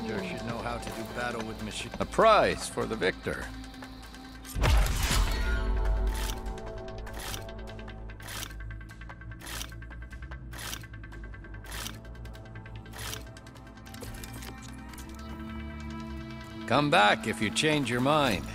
soldier should know how to do battle with machine. A prize for the victor. Come back if you change your mind.